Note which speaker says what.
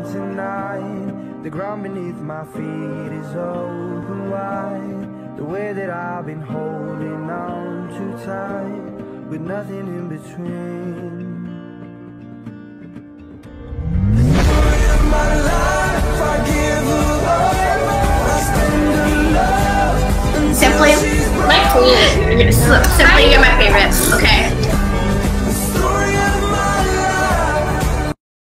Speaker 1: tonight. The ground beneath my feet is open wide. The way that I've been holding on too tight, with nothing in between. The joy of my life, I give away. I spend a love.
Speaker 2: Simply, my queen. Simply, you're my favorite. Okay.